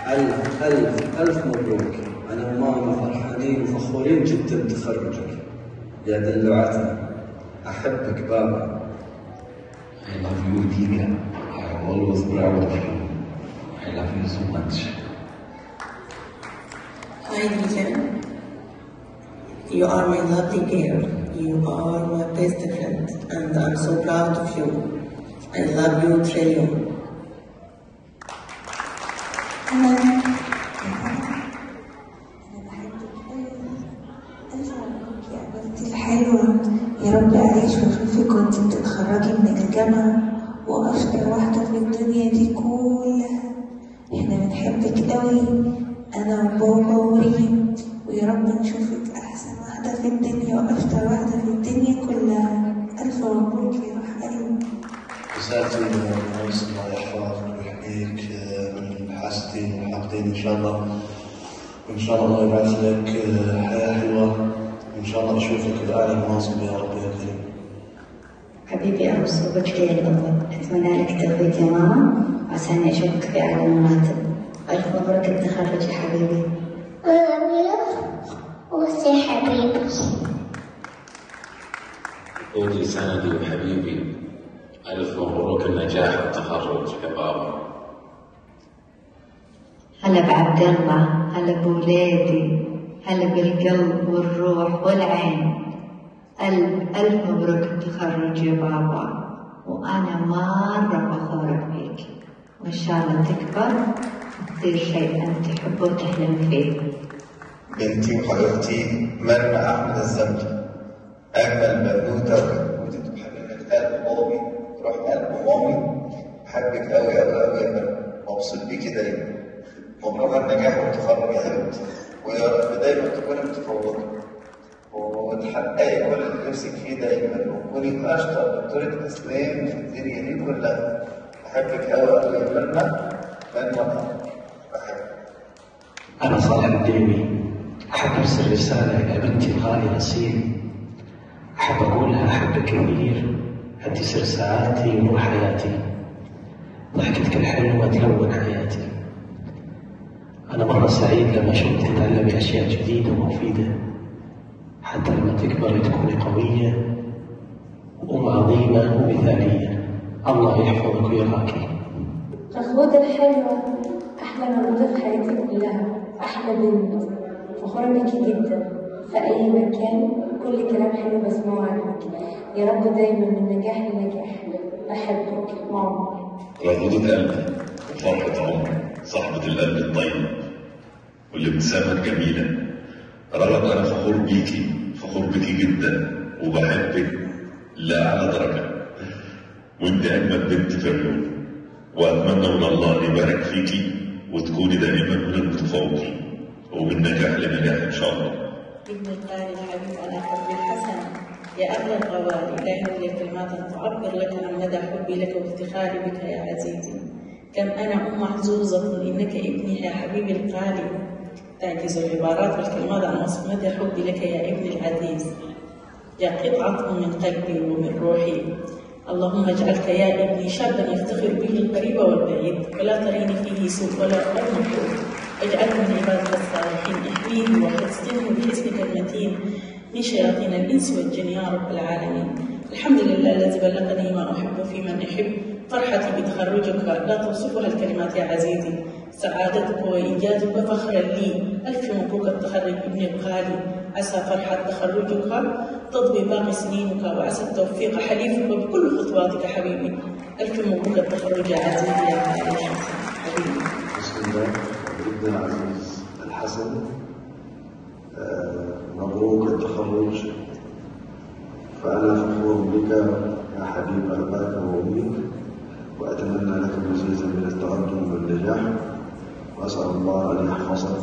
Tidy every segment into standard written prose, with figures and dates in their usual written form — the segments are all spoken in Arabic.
ألف ألف ألف مبروك. أنا وماما فرحانين وفخورين جدا بتخرجك يا دلوعتنا. أحبك بابا. I love you, Diga. I am always proud of you. I love you so much. Hi, Diga. You are my lovely girl. You are my best friend, and I'm so proud of you. I love you, trillion. أنا بحبك أوي. ألف مبروك يا بنتي الحلوة. يا رب أعيش وأشوفك وأنتي بتتخرجي من الجامعة وأشطر واحدة في الدنيا دي كلها. إحنا بنحبك أوي أنا وبابا وريم، ويا رب نشوفك أحسن واحدة في الدنيا وأشطر واحدة في الدنيا كلها. ألف مبروك يا روح قلبي. رسالتي للناس الله يحفظك ويحميك من الحاسدين والحاقدين إن شاء الله، وإن شاء الله يبعث لك حياة حلوة، وإن شاء الله أشوفك بأعلى المناصب يا رب يا كريم. حبيبي أوصلك لي الأفضل، أتمنى لك التوفيق يا ماما، وعسى إني أشوفك في أعلى المراتب. ألف مبروك التخرج يا حبيبي. وسي حبيبي. قولي سندي وحبيبي، ألف مبروك النجاح والتخرج يا بابا. هلا بعبد الله، هلا بولادي، هلا بالقلب والروح والعين. ألف مبروك التخرج يا بابا، وأنا مرة فخورة فيك، وإن شاء الله تكبر وتصير شيء أنت تحبه وتحلم فيه. بنتي وحبيبتي منى أحمد الزمجي، أجمل بنوتة وجودت بحبيبة قلب مامي، روح قلب مامي. بحبك أوي أوي أوي يا منى، مبسوط بيكي دايما. مبروك النجاح والتخرج يا حبيبتي، ويا رب دايما تكوني متفوقة وتحققي كل اللي نفسك فيه دايما، وتكوني أشطر دكتورة أسنان في الدنيا دي كلها. بحبك أوي أوي يا منى. بحبك. أنا صالح الديوي، أحب أرسل رسالة إلى بنتي الغالية نسيم. أحب أقول لها أحبك كثير، أنت سر سعادتي ونور حياتي، ضحكتك الحلوة تلون حياتي. أنا مرة سعيد لما أشوفك تتعلمي أشياء جديدة ومفيدة، حتى لما تكبري تكوني قوية وأم عظيمة ومثالية. الله يحفظك ويرعاكي. أخواتي الحلوة، أحلى مولودة في حياتي كلها، أحلى بنت، فخورة بيكي جدا. في أي مكان كل كلام حلو بسمعه عنك. يا رب دايما من نجاح لنجاح. بحبك ماما. ردودة قلبي وفرحة عمري، صاحبة القلب الطيب والابتسامة الجميلة. رغم أنا فخور بيكي جدا وبحبك لأعلى درجة، وأنت أجمل بنت في العيون، وأتمنى من الله يبارك فيكي وتكوني دائما من المتفوقين ومن نجاح لنجاح إن شاء الله. ابن القارئ الحبيب أنا حبي الحسن، يا أغلى الغوالي، لا يملك كلمات تعبر لك عن مدى حبي لك وافتخاري بك يا عزيزي. كم أنا محظوظة إنك ابني يا حبيبي الغالي. تعجز العبارات والكلمات عن وصف مدى حبي لك يا ابني العزيز، يا قطعة من قلبي ومن روحي. اللهم اجعلك يا ابني شابا يفتخر به القريب والبعيد، ولا تريني فيه سوء ولا أرمحه. اجعله من عبادك الصالحين، احميه وحفظه بحسنك المتين من شياطين الإنس والجن يا رب العالمين. الحمد لله الذي بلغني ما أحب في من أحب. فرحتي بتخرجك لا توصفها الكلمات يا عزيزي. سعادتك وإنجازك فخرا لي. ألف مبروك التخرج ابني الغالي. عسى فرحة تخرجك تضوي باقي سنينك، وعسى التوفيق حليفك بكل خطواتك حبيبي. ألف مبروك التخرج يا عزيزي يا غالي حبيبي. بسم الله. جدا عزيز الحسن، مبروك التخرج. فأنا فخور بك يا حبيب أباك وأمك، وأتمنى لك مزيدا من التقدم والنجاح، وأسأل الله أن يحفظك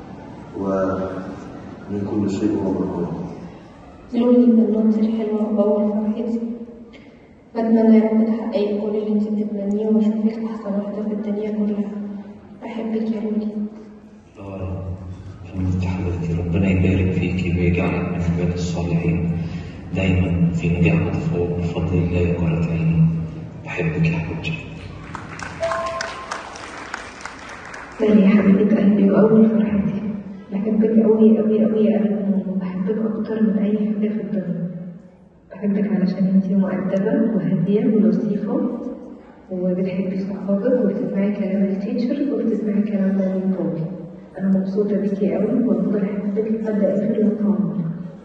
ومن كل شيء ومكروه. لوني بنوتي الحلوة وبول فرحتي، بتمنى يا رب تحققي كل اللي انت بتتمنيه واشوفك أحسن واحدة في الدنيا كلها. بحبك يا لولي. انت حبيبتي، ربنا يبارك فيكي ويجعلك من عباد الصالحين دايما في نجاح وتفوق بفضل الله وقرة عيني. بحبك يا حبيبتي. تسلمي يا حبيبة قلبي وأول فرحتي. بحبك أوي أوي أوي يا أمين، وبحبك أكتر من أي حاجة في الدنيا. بحبك علشان انتي مؤدبة وهادية ولطيفة وبتحبي صحابك وبتسمعي كلام التيتشر وبتسمعي كلام مامي وبابي. أنا مبسوطة بيكي أوي وهفضل أحبك لحد آخر يوم في عمري.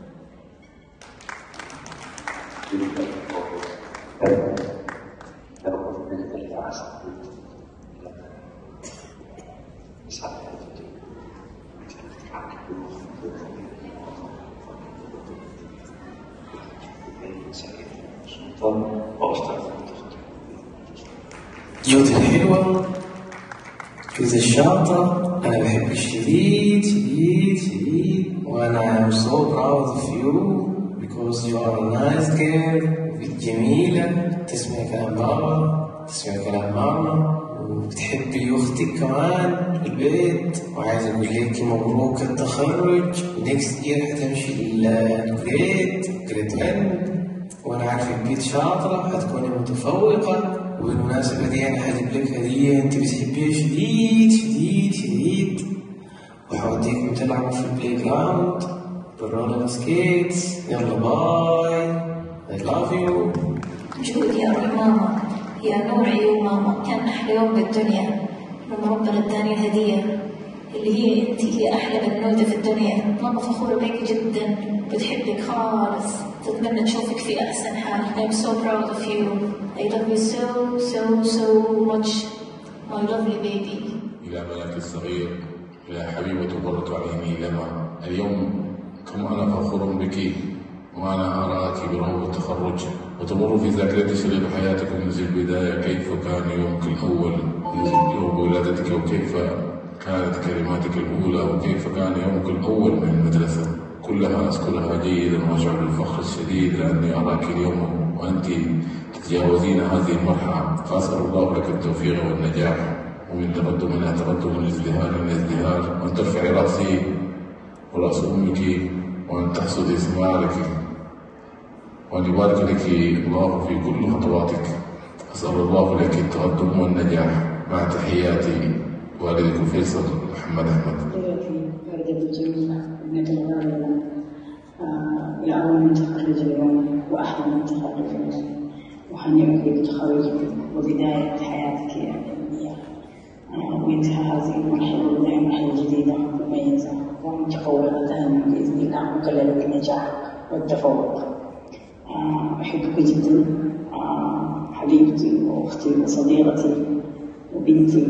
جودة الحلوة، جودة الشاطرة، أنا بحبك شديد شديد شديد، وأنا I'm so proud of you because you are a nice girl. جميلة، تسمعي كلام بابا، تسمعي كلام ماما، وبتحبي أختك كمان في البيت. وعايز أقول لك مبروك التخرج، next year هتمشي grade 1، وأنا عارفك بيت شاطرة هتكوني متفوقة. وبالمناسبة دي أنا هجيب لك هدية أنت بتحبيها شديد شديد شديد، وحوديكم تلعبوا في البلاي جراوند بالرولر سكيتس. يلا باي، I love you. جودي يا روح ماما، يا نور عيون ماما، كان أحلى يوم بالدنيا لما ربنا اداني الهدية اللي هي أنت، هي أحلى بنوتة في الدنيا. ماما فخورة بيك جدا، بتحبك خالص، تتمنى تشوفك في أحسن حال. I'm so proud of you. I love you so so so much my lovely baby. إلى ملك الصغير، إلى حبيبة قرة عيني لما، اليوم كم أنا فخور بك وأنا أراك بروض التخرج، وتمر في ذاكرتي شريط حياتك منذ البداية. كيف كان يومك الأول منذ يوم ولادتك، وكيف كانت كلماتك الأولى، وكيف كان يومك الأول من المدرسة. كلها أذكرها جيدا وأشعر بالفخر الشديد لأني أراك اليوم وأنت تتجاوزين هذه المرحلة. فأسأل الله لك التوفيق والنجاح، ومن تقدم إلى تقدم، من ازدهار إلى ازدهار، وأن ترفعي رأسي ورأس أمك، وأن تحصدي ثمارك، وأن يبارك لك الله في كل خطواتك. أسأل الله لك التقدم والنجاح، مع تحياتي والدك فيصل محمد أحمد. والدتي الجميلة ابنة الغالية، يا أول من تخرج اليوم وأحلى من تخرج اليوم، وهنيئك بتخرجك وبداية حياتك العلمية وانتهاء هذه المرحلة وبداية مرحلة جديدة مميزة ومتقولة دائما بإذن الله، مكللة بالنجاح والتفوق. أحبك جدا حبيبتي وأختي وصديقتي وبنتي.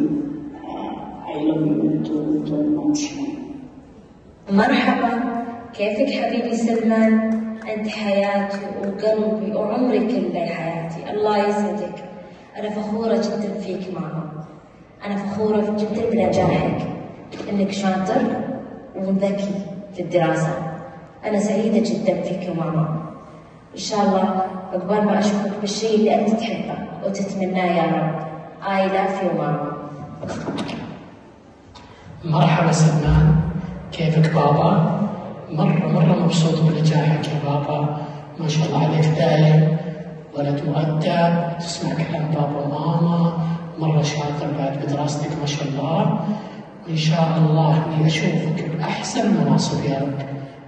I love you too much. مرحبا، كيفك حبيبي سلمان؟ أنت حياتي وقلبي وعمري كله حياتي، الله يسعدك. أنا فخورة جدا فيك ماما، أنا فخورة جدا بنجاحك، إنك شاطر وذكي في الدراسة. أنا سعيدة جدا فيك يا ماما. إن شاء الله عقبال ما أشوفك بالشيء اللي أنت تحبه وتتمناه يا رب. I love you ماما. مرحبا سلمان، كيفك بابا؟ مرة مبسوط بنجاحك يا بابا، ما شاء الله عليك دايم ولد مؤدب، تسمع كلام بابا وماما، مرة شاطر بعد بدراستك ما شاء الله. إن شاء الله إني أشوفك بأحسن مناصب يا رب.